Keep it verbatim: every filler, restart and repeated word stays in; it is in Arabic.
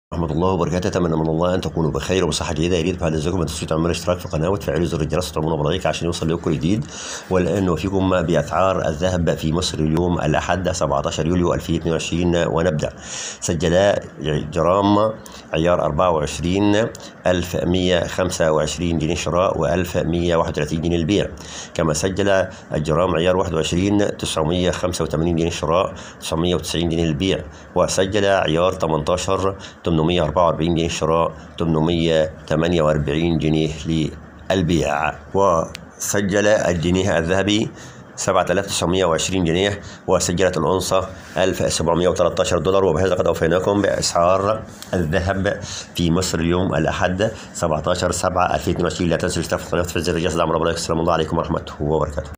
ورحمة الله وبركاته. أتمنى من الله أن تكونوا بخير وبصحة جيدة. يا ريت بعد إذنكم أن تنسوا تعملوا اشتراك في القناة وتفعلوا زر الجرس وتعملوا بلايك عشان يوصل لكم جديد. والآن نوفيكم بأسعار الذهب في مصر اليوم الأحد سبعة عشر يوليو ألفين واثنين وعشرين ونبدأ. سجل جرام عيار أربعة وعشرين ألف ومئة وخمسة وعشرين جنيه شراء وألف ومئة وواحد وثلاثين جنيه البيع. كما سجل الجرام عيار واحد وعشرين تسعمئة وخمسة وثمانين جنيه شراء تسعمئة وتسعين جنيه البيع. وسجل عيار ثمانية عشر ثمانمئة وأربعة وأربعين جنيه شراء ثمانمئة وثمانية وأربعين جنيه للبيع. وسجل الجنيه الذهبي سبعة آلاف وتسعمئة وعشرين جنيه. وسجلت الأونصة ألف وسبعمئة وثلاثة عشر دولار. وبهذا قد أوفيناكم بأسعار الذهب في مصر اليوم الأحد سبعة عشر سبعة ألفين واثنين وعشرين. لا تنسوا الاشتراك في القناة وتفعيل زر الجرس. دعم ربنا. السلام الله عليكم ورحمة الله وبركاته.